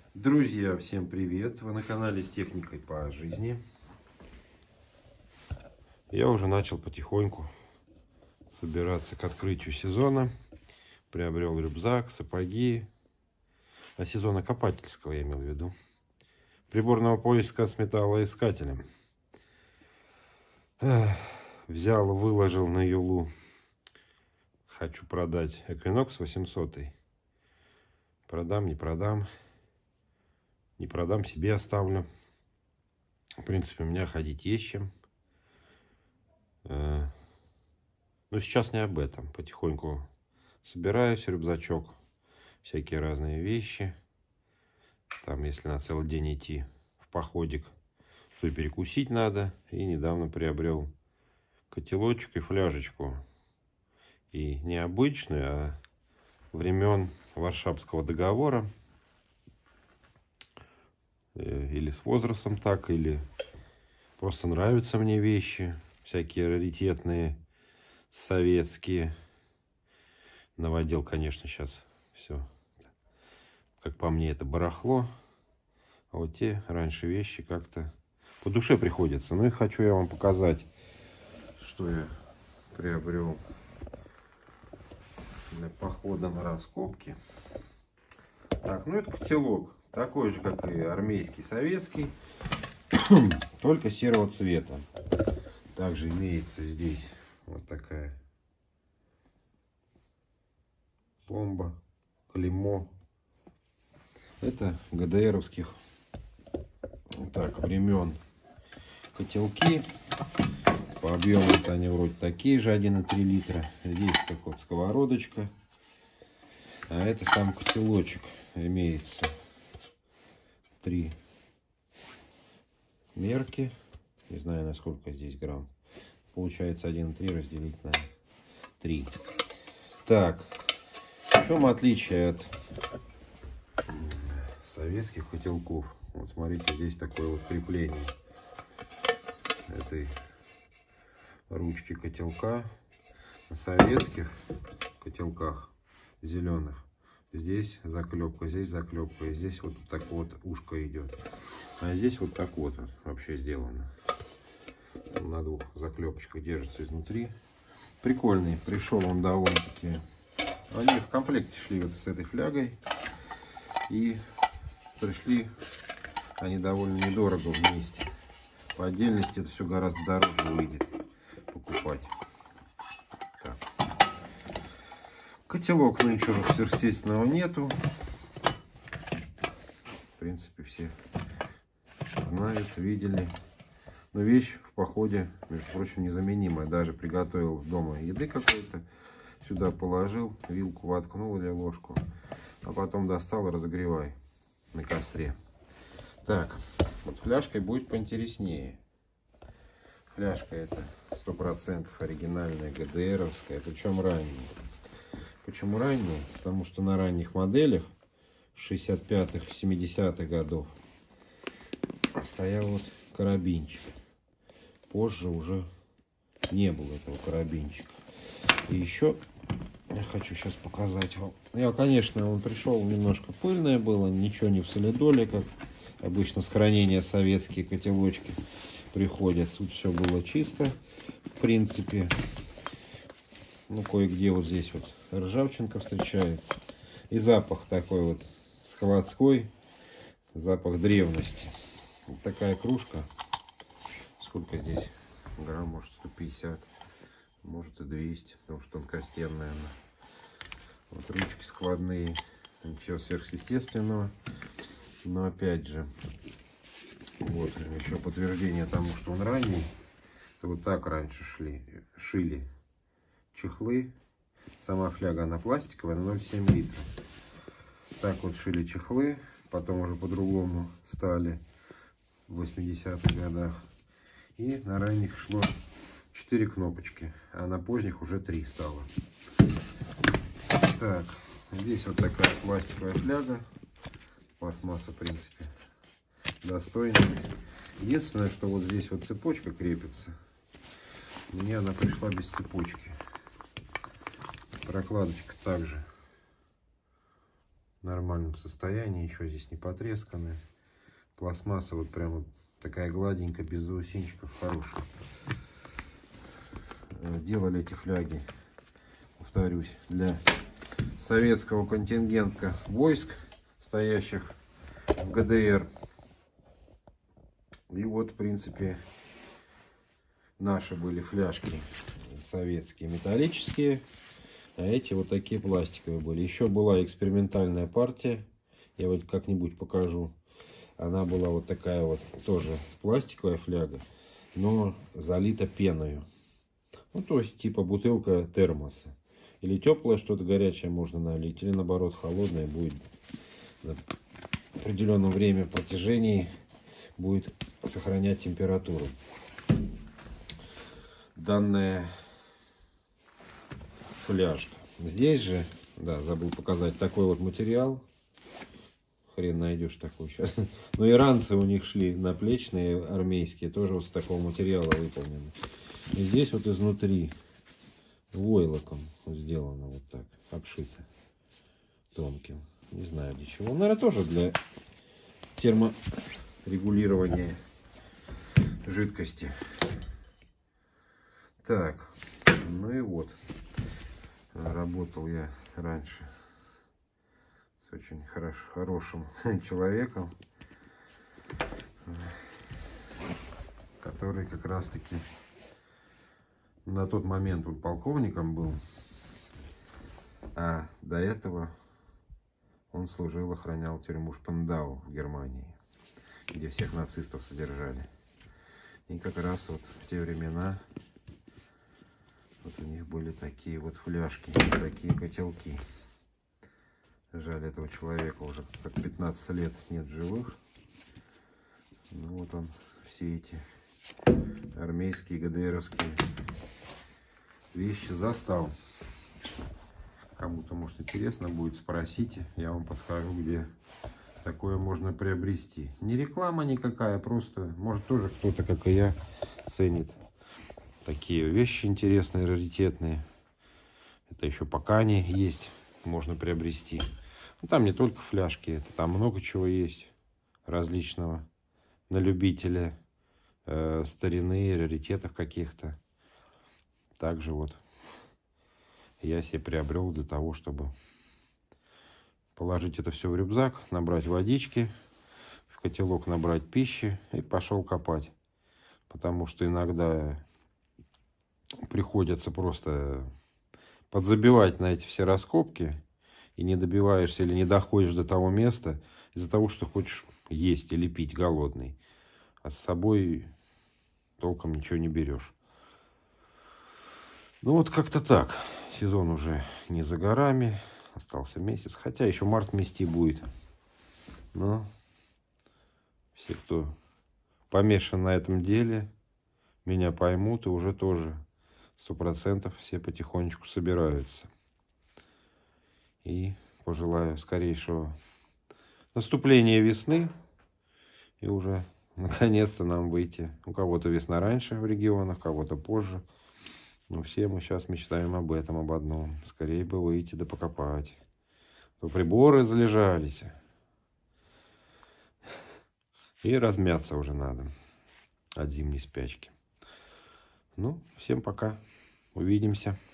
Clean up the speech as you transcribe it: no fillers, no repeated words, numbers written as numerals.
Друзья, всем привет! Вы на канале с техникой по жизни. Я уже начал потихоньку собираться к открытию сезона. Приобрел рюкзак, сапоги. А сезона копательского я имел в виду. Приборного поиска с металлоискателем. Взял, выложил на Юлу. Хочу продать Equinox 800. Продам, не продам. Не продам, себе оставлю. В принципе, у меня ходить есть чем. Но сейчас не об этом. Потихоньку собираюсь, рюкзачок. Всякие разные вещи. Там, если на целый день идти в походик, то и перекусить надо. И недавно приобрел котелочек и фляжечку. И не обычную, а времен Варшавского договора. Или с возрастом так, или просто нравятся мне вещи. Всякие раритетные, советские. Новодел, конечно, сейчас все. Как по мне, это барахло. А вот те раньше вещи как-то по душе приходится. Ну и хочу я вам показать, что я приобрел для похода на раскопки. Так, ну это котелок. Такой же, как и армейский, советский. Только серого цвета. Также имеется здесь вот такая пломба, клеймо. Это ГДРовских времен котелки. По объему они вроде такие же, 1,3 литра. Здесь так вот сковородочка. А это сам котелочек. Имеется 3 мерки. Не знаю, насколько здесь грамм. Получается 1,3 разделить на 3. Так, в чем отличие от советских котелков? Вот смотрите, здесь такое вот крепление этой ручки котелка. На советских котелках зеленых здесь заклепка, и здесь вот так вот ушко идет. А здесь вот так вот вообще сделано. На 2 заклепочках держится изнутри. Прикольный. Пришел он довольно-таки. Они в комплекте шли вот с этой флягой. И пришли они довольно недорого вместе. По отдельности это все гораздо дороже выйдет покупать. Так. Котелок, ну ничего сверхъестественного нету. В принципе, все знают, видели. Но вещь в походе, между прочим, незаменимая. Даже приготовил дома еды какой-то, сюда положил, вилку воткнул или ложку, а потом достал и разогревай на костре. Так, вот фляжкой будет поинтереснее. Фляжка это 100% оригинальная, ГДРовская, причем ранняя. Почему ранняя? Потому что на ранних моделях 65-х, 70-х годов стоял вот карабинчик. Позже уже не было этого карабинчика. И еще я хочу сейчас показать вам. Конечно, он пришел, немножко пыльное было, ничего не в солидоле, как обычно с хранения советские котелочки приходят. Тут все было чисто, в принципе. Ну, кое-где вот здесь вот ржавчинка встречается. И запах такой вот складской, запах древности. Вот такая кружка. Сколько здесь грамм? Может 150, может и 200, потому что тонкостенная она. Вот ручки складные, ничего сверхъестественного. Но опять же, вот еще подтверждение тому, что он ранний. Вот так раньше шили чехлы. Сама фляга она пластиковая, на 0,7 литра. Так вот шили чехлы, потом уже по-другому стали в 80-х годах. И на ранних шло 4 кнопочки, а на поздних уже 3 стало. Так, здесь вот такая пластиковая фляга. Пластмасса, в принципе, достойная. Единственное, что вот здесь вот цепочка крепится. Мне она пришла без цепочки. Прокладочка также нормальном состоянии, ничего здесь не потресканное. Пластмасса вот прямо такая гладенькая, без заусенчиков, хорошая. Делали эти фляги, повторюсь, для советского контингента войск, стоящих в ГДР. И вот, в принципе, наши были фляжки советские, металлические, а эти вот такие пластиковые были. Еще была экспериментальная партия, я вот как-нибудь покажу. Она была вот такая вот, тоже пластиковая фляга, но залита пеною. Ну, то есть, типа бутылка термоса. Или теплое что-то горячее можно налить, или наоборот холодное будет на определенном время протяжении будет сохранять температуру. Данная фляжка. Здесь же, да, забыл показать такой вот материал. Хрен найдешь такой сейчас. Но иранцы у них шли наплечные армейские, тоже вот с такого материала выполнены. И здесь вот изнутри войлоком сделано вот так, обшито тонким. Не знаю для чего. Наверное, тоже для терморегулирования жидкости. Так, ну и вот. Работал я раньше с очень хорошим человеком, который как раз таки на тот момент он полковником был, а до этого он служил, охранял тюрьму Шпандау в Германии, где всех нацистов содержали. И как раз вот в те времена вот у них были такие вот фляжки, такие котелки. Жаль, этого человека уже как 15 лет нет в живых. Ну вот он, все эти армейские, ГДРовские вещи застал. Кому-то, может, интересно будет, спросите, я вам подскажу, где такое можно приобрести. Не реклама никакая, просто, может, тоже кто-то, как и я, ценит такие вещи интересные, раритетные. Это еще пока они есть, можно приобрести. Ну, там не только фляжки, это там много чего есть различного на любителя, старины, раритетов каких-то. Также вот я себе приобрел для того, чтобы положить это все в рюкзак, набрать водички, в котелок набрать пищи и пошел копать. Потому что иногда приходится просто подзабивать на эти все раскопки, и не добиваешься или не доходишь до того места из-за того, что хочешь есть или пить голодный, а с собой толком ничего не берешь. Ну вот как-то так. Сезон уже не за горами, остался месяц, хотя еще март мести будет. Но все, кто помешан на этом деле, меня поймут, и уже тоже 100% все потихонечку собираются. И пожелаю скорейшего наступления весны. И уже наконец-то нам выйти. У кого-то весна раньше в регионах, у кого-то позже. Но все мы сейчас мечтаем об этом, об одном. Скорее бы выйти да покопать. То приборы залежались. И размяться уже надо от зимней спячки. Ну, всем пока. Увидимся.